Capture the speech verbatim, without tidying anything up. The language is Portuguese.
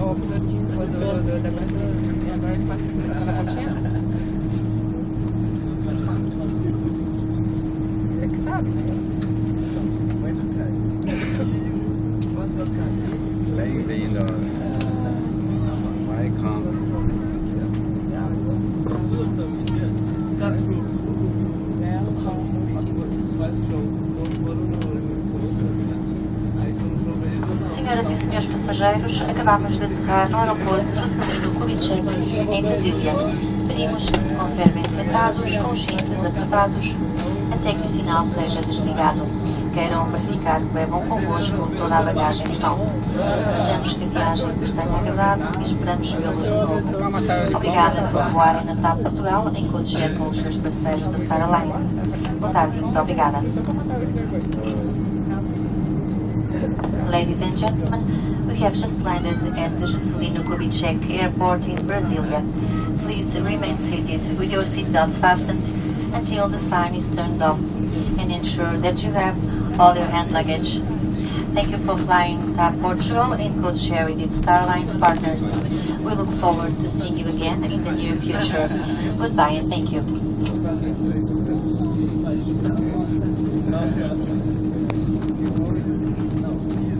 o objetivo do, do, do, da brasileira. E agora ele passa em cima da pontinha. É que sabe, né? Bem-vindo. Welcome. Senhoras e senhores passageiros, acabamos de aterrar no aeroporto Juscelino Kubitschek, em Brasília. Pedimos que se conservem sentados, com os cintos apertados, até que o sinal seja desligado. Queiram verificar que levam convosco toda a bagagem em mão. Desejamos que a viagem vos tenha agradado e esperamos vê-los de novo. Obrigada por voarem na TAP Portugal em codeshare com os seus parceiros da Star Alliance. Boa tarde e muito obrigada. Ladies and gentlemen, we have just landed at the Juscelino Kubitschek Airport in Brasilia. Please remain seated with your seatbelt fastened until the sign is turned off and ensure that you have all your hand luggage. Thank you for flying TAP Portugal in codeshare with its Starlines partners. We look forward to seeing you again in the near future. Goodbye and thank you. Não,